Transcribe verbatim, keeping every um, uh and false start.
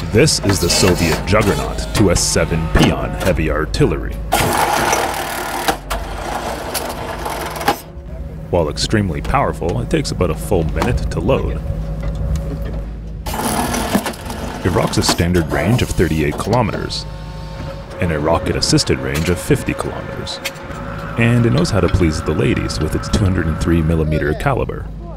This is the Soviet Juggernaut two S seven Peon heavy artillery. While extremely powerful, it takes about a full minute to load. It rocks a standard range of thirty-eight kilometers, and a rocket-assisted range of fifty kilometers. And it knows how to please the ladies with its two hundred three millimeter caliber.